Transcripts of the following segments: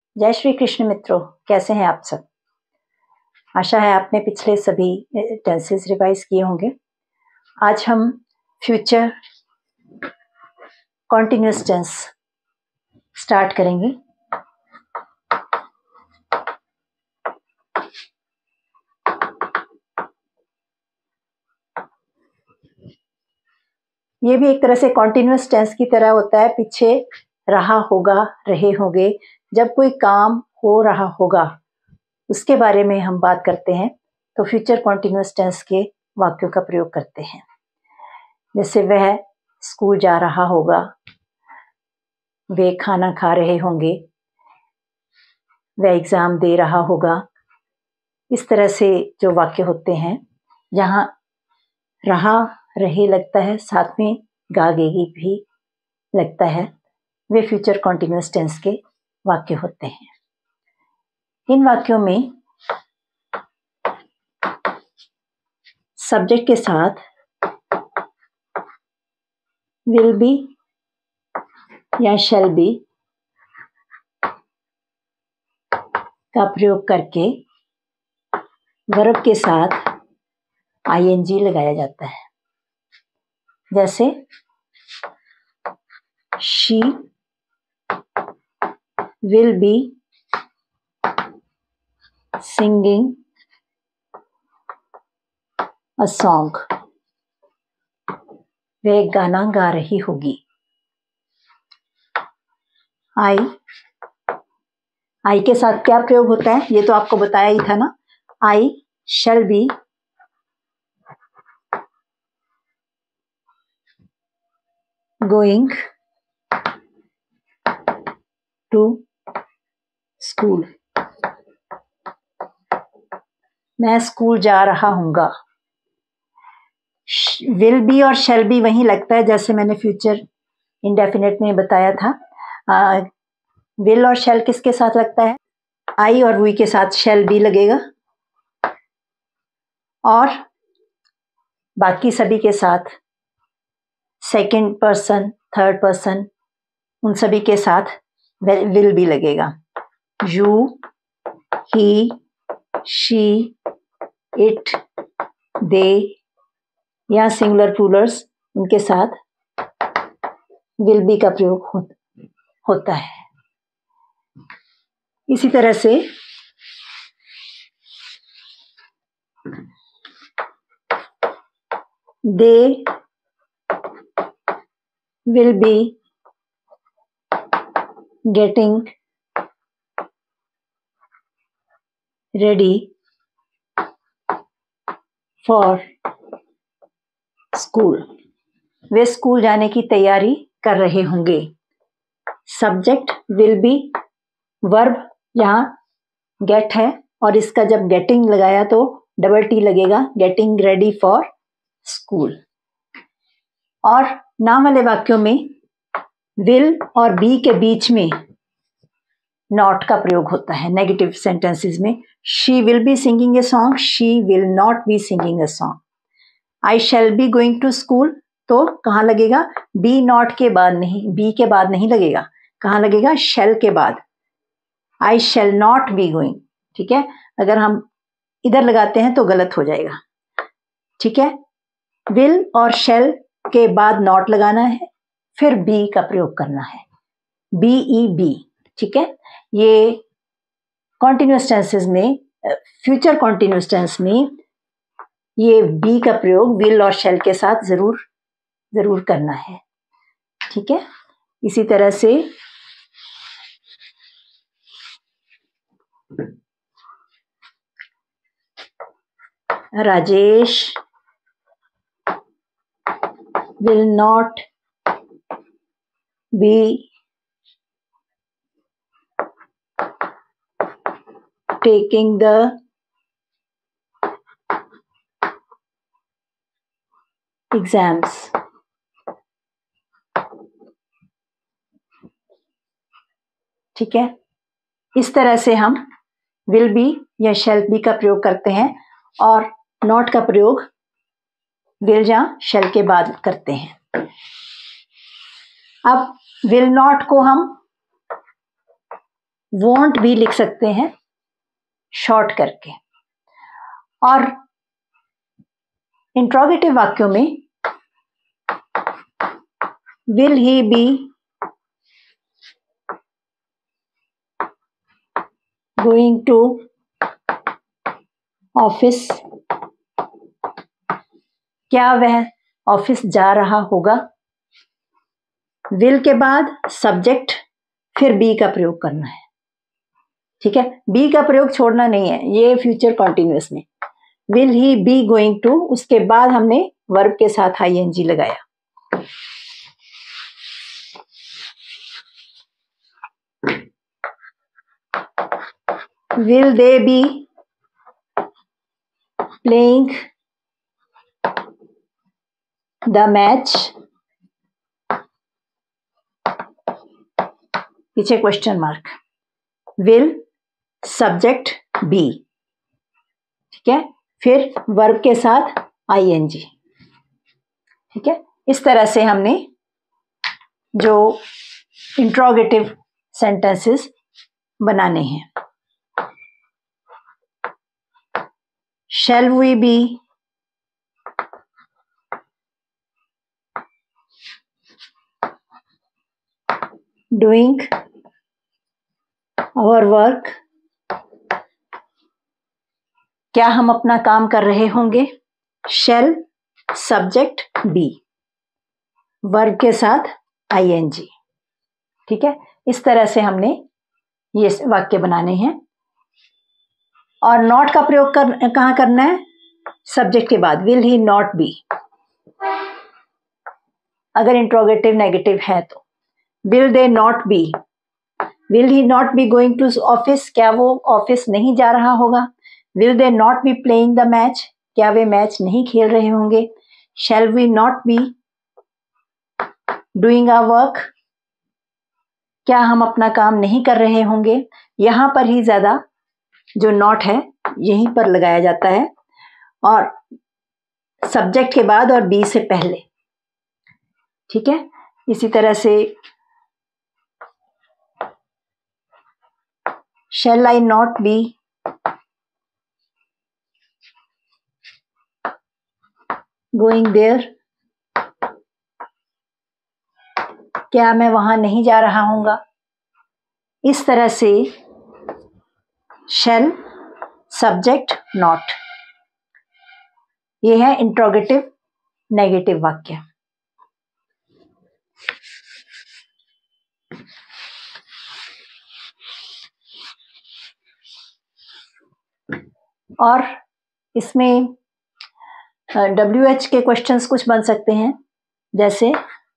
जय श्री कृष्ण मित्रों, कैसे हैं आप सब। आशा है आपने पिछले सभी टेंसेस रिवाइज किए होंगे। आज हम फ्यूचर कॉन्टिन्यूअस टेंस स्टार्ट करेंगे। ये भी एक तरह से कॉन्टिन्यूअस टेंस की तरह होता है। पीछे रहा होगा, रहे होंगे। जब कोई काम हो रहा होगा उसके बारे में हम बात करते हैं तो फ्यूचर कॉन्टिन्यूअस टेंस के वाक्यों का प्रयोग करते हैं। जैसे वह स्कूल जा रहा होगा, वे खाना खा रहे होंगे, वह एग्जाम दे रहा होगा। इस तरह से जो वाक्य होते हैं, जहाँ रहा रहे लगता है, साथ में गागेगी भी लगता है, वे फ्यूचर कॉन्टिन्यूअस टेंस के वाक्य होते हैं। इन वाक्यों में सब्जेक्ट के साथ विल बी या शैल बी का प्रयोग करके वर्ब के साथ आईएनजी लगाया जाता है। जैसे she will be singing a song, वह एक गाना गा रही होगी। आई के साथ क्या प्रयोग होता है ये तो आपको बताया ही था ना। I shall be going to school, मैं स्कूल जा रहा हूँगा। विल बी और शैल बी वहीं लगता है जैसे मैंने फ्यूचर इंडेफिनेट में बताया था। विल और शैल किसके साथ लगता है? आई और वी के साथ शैल बी लगेगा, और बाकी सभी के साथ सेकंड पर्सन, थर्ड पर्सन, उन सभी के साथ विल बी लगेगा। You, he, she, it, they या सिंगुलर प्लूरल्स, उनके साथ विल बी का प्रयोग होता है। इसी तरह से they will be getting ready for school, वे स्कूल जाने की तैयारी कर रहे होंगे। सब्जेक्ट विल बी, वर्ब यहाँ गेट है और इसका जब गेटिंग लगाया तो डबल टी लगेगा, गेटिंग रेडी फॉर स्कूल। और नाम वाले वाक्यों में विल और बी के बीच में नॉट का प्रयोग होता है। नेगेटिव सेंटेंसेस में she will be singing a song, she will not be singing a song. I shall be going to school, तो कहाँ लगेगा? बी नॉट के बाद नहीं, बी के बाद नहीं लगेगा। कहाँ लगेगा? शैल के बाद। I shall not be going, ठीक है। अगर हम इधर लगाते हैं तो गलत हो जाएगा, ठीक है। विल और शैल के बाद नॉट लगाना है, फिर बी का प्रयोग करना है, बी ई बी, ठीक है। ये कॉन्टिन्यूअस टेंसेस में, फ्यूचर कॉन्टिन्यूअस टेंस में ये बी का प्रयोग विल और शैल के साथ जरूर करना है, ठीक है। इसी तरह से Rajesh will not be taking the exams, ठीक है। इस तरह से हम विल बी या शैल बी का प्रयोग करते हैं और नॉट का प्रयोग विल या शैल के बाद करते हैं। अब विल नॉट को हम वॉन्ट भी लिख सकते हैं शॉर्ट करके। और इंट्रोगेटिव वाक्यों में will he be going to office, क्या वह ऑफिस जा रहा होगा। विल के बाद सब्जेक्ट, फिर बी का प्रयोग करना है। ठीक है, बी का प्रयोग छोड़ना नहीं है, ये फ्यूचर कॉन्टिन्यूअस में। Will he be going to, उसके बाद हमने वर्ब के साथ आईएनजी लगाया। Will they be playing the match, पीछे question mark. Will subject be, ठीक है, फिर वर्ब के साथ आईएनजी। ठीक है, इस तरह से हमने जो इंट्रोगेटिव सेंटेंसेस बनाने हैं। Shall we be doing our work, क्या हम अपना काम कर रहे होंगे। शैल सब्जेक्ट बी, वर्ब के साथ आईएनजी। ठीक है, इस तरह से हमने ये वाक्य बनाने हैं। और नॉट का प्रयोग कहाँ करना है, सब्जेक्ट के बाद। विल ही नॉट बी, अगर इंट्रोगेटिव नेगेटिव है तो। Will they not be, will he not be going to office, क्या वो ऑफिस नहीं जा रहा होगा। Will they not be playing the match, क्या वे मैच नहीं खेल रहे होंगे। Shall we not be doing our work, क्या हम अपना काम नहीं कर रहे होंगे। यहां पर ही ज्यादा जो नॉट है यहीं पर लगाया जाता है, और सब्जेक्ट के बाद और बी से पहले। ठीक है, इसी तरह से shall I not be going there, क्या मैं वहां नहीं जा रहा हूंगा। इस तरह से शैल सब्जेक्ट नॉट, ये है इंट्रोगेटिव नेगेटिव वाक्य। और इसमें WH के क्वेश्चंस कुछ बन सकते हैं, जैसे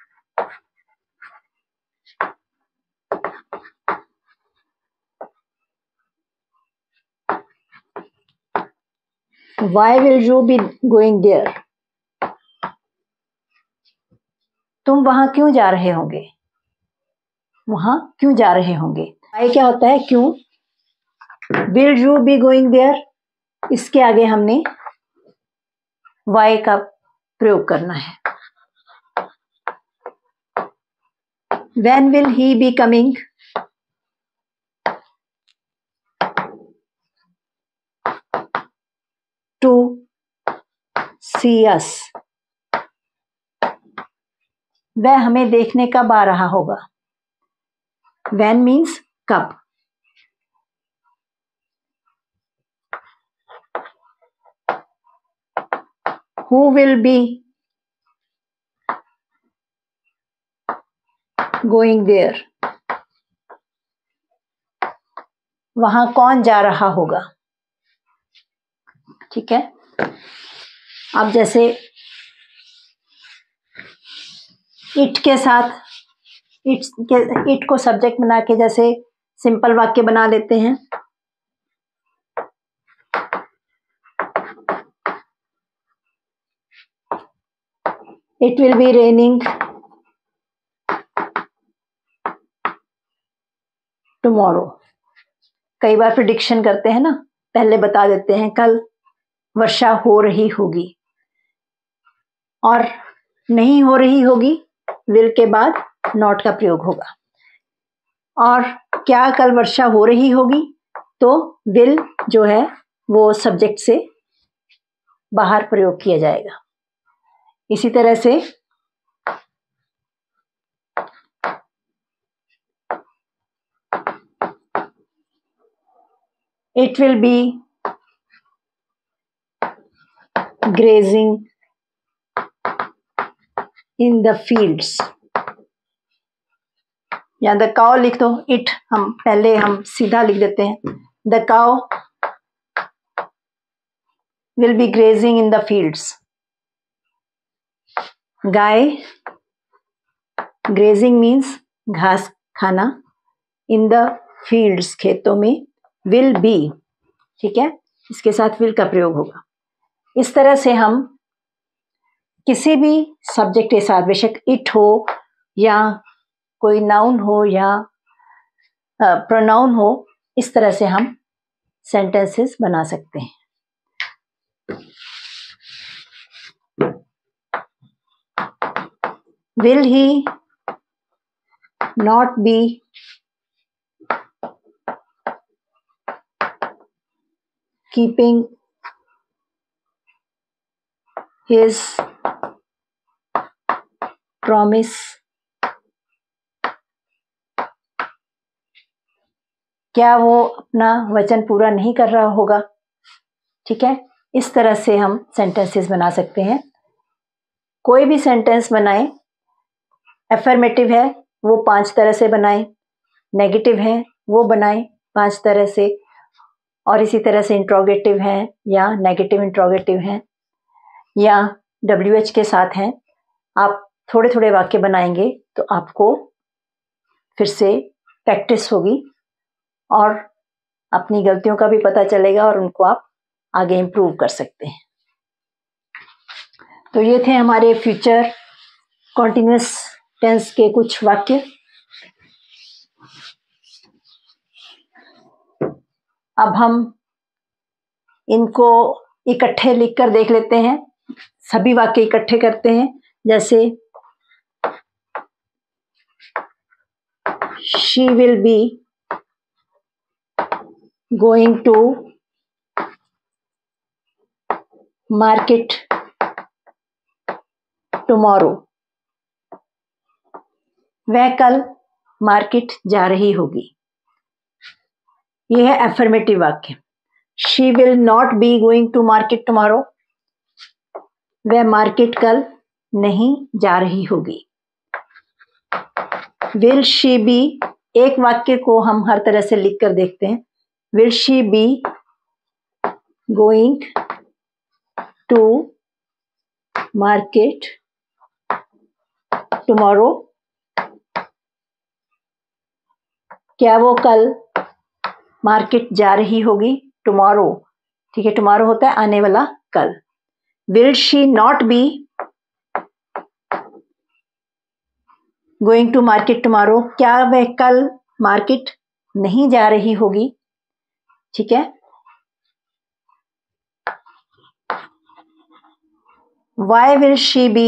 Why will you be going there? तुम वहां क्यों जा रहे होंगे, वहां क्यों जा रहे होंगे। Why क्या होता है, क्यों। Will you be going there, इसके आगे हमने why का प्रयोग करना है। When will he be coming, to see us, वह हमें देखने कब आ रहा होगा। When means कब। Who will be going there, वहां कौन जा रहा होगा। ठीक है, अब जैसे इट के साथ इट को सब्जेक्ट बना के जैसे सिंपल वाक्य बना लेते हैं। It will be raining tomorrow, कई बार प्रिडिक्शन करते हैं ना, पहले बता देते हैं कल वर्षा हो रही होगी, और नहीं हो रही होगी विल के बाद नॉट का प्रयोग होगा। और क्या कल वर्षा हो रही होगी, तो विल जो है वो सब्जेक्ट से बाहर प्रयोग किया जाएगा। इसी तरह से it will be grazing in the fields, या द काउ लिख दो। इट हम सीधा लिख देते हैं, the cow will be grazing in the fields. गाय, ग्रेजिंग मीन्स घास खाना, इन द फील्ड्स खेतों में, विल बी, ठीक है, इसके साथ विल का प्रयोग होगा। इस तरह से हम किसी भी सब्जेक्ट के साथ, बेशक इट हो या कोई नाउन हो या प्रोनाउन हो, इस तरह से हम सेंटेंसेस बना सकते हैं। Will he not be keeping his promise, क्या वो अपना वचन पूरा नहीं कर रहा होगा, ठीक है। इस तरह से हम सेंटेंसेस बना सकते हैं। कोई भी सेंटेंस बनाएं, एफर्मेटिव है वो 5 तरह से बनाएं, नेगेटिव है वो बनाएं 5 तरह से, और इसी तरह से इंट्रोगेटिव है या नेगेटिव इंट्रोगेटिव है या WH के साथ हैं। आप थोड़े थोड़े वाक्य बनाएंगे तो आपको फिर से प्रैक्टिस होगी और अपनी गलतियों का भी पता चलेगा और उनको आप आगे इम्प्रूव कर सकते हैं। तो ये थे हमारे फ्यूचर कॉन्टिन्यूअस टेंस के कुछ वाक्य। अब हम इनको इकट्ठे लिखकर देख लेते हैं, सभी वाक्य इकट्ठे करते हैं। जैसे she will be going to market tomorrow, वह कल मार्केट जा रही होगी। यह है एफर्मेटिव वाक्य। She will not be going to market tomorrow, वह मार्केट कल नहीं जा रही होगी। विल शी बी, एक वाक्य को हम हर तरह से लिख कर देखते हैं। Will she be going to market tomorrow, क्या वो कल मार्केट जा रही होगी। टुमारो, ठीक है, टुमारो होता है आने वाला कल। Will she not be going to market tomorrow, क्या वह कल मार्केट नहीं जा रही होगी, ठीक है। Why will she be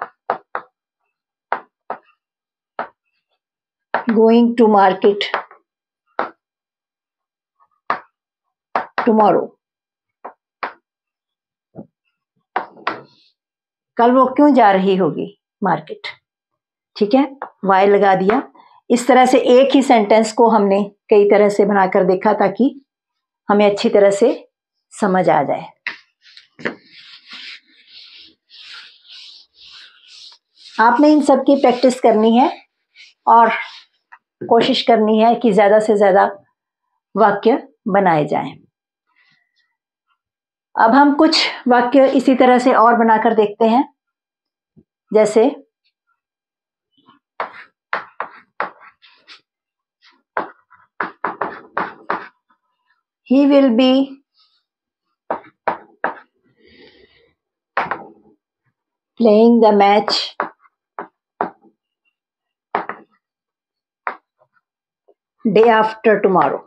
going to market tomorrow, कल वो क्यों जा रही होगी मार्केट, ठीक है, वाई लगा दिया। इस तरह से एक ही सेंटेंस को हमने कई तरह से बनाकर देखा ताकि हमें अच्छी तरह से समझ आ जाए। आपने इन सब की प्रैक्टिस करनी है और कोशिश करनी है कि ज्यादा से ज्यादा वाक्य बनाए जाएं। अब हम कुछ वाक्य इसी तरह से और बनाकर देखते हैं। जैसे he will be playing the match day after tomorrow,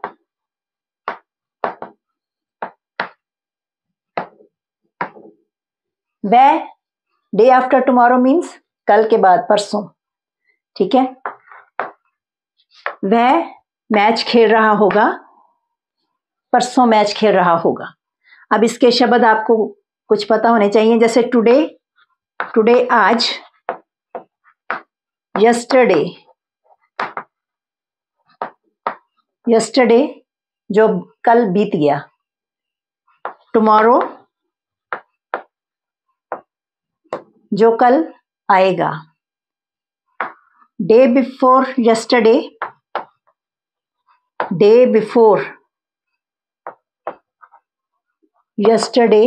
वह डे आफ्टर टुमारो मीन्स कल के बाद, परसों, ठीक है। वह मैच खेल रहा होगा, परसों मैच खेल रहा होगा। अब इसके शब्द आपको कुछ पता होने चाहिए, जैसे टुडे, टुडे आज, यस्टरडे, यस्टरडे जो कल बीत गया, टुमारो जो कल आएगा, day before yesterday, day before yesterday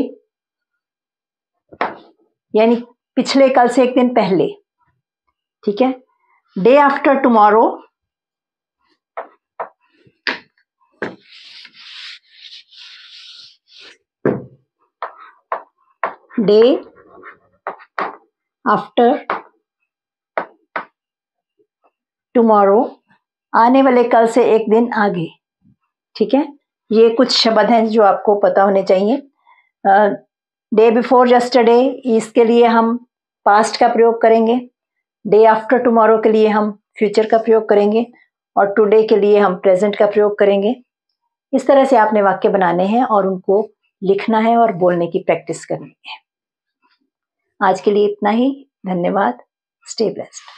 यानी पिछले कल से एक दिन पहले, ठीक है। Day after tomorrow, day after tomorrow, आने वाले कल से एक दिन आगे, ठीक है। ये कुछ शब्द हैं जो आपको पता होने चाहिए। डे बिफोर यस्टरडे, इसके लिए हम पास्ट का प्रयोग करेंगे। डे आफ्टर टुमारो के लिए हम फ्यूचर का प्रयोग करेंगे और टुडे के लिए हम प्रेजेंट का प्रयोग करेंगे। इस तरह से आपने वाक्य बनाने हैं और उनको लिखना है और बोलने की प्रैक्टिस करनी है। आज के लिए इतना ही। धन्यवाद। Stay blessed.